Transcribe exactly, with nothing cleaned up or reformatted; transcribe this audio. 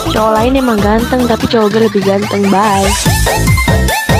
Cowok lain emang ganteng, tapi cowok gue lebih ganteng. Bye.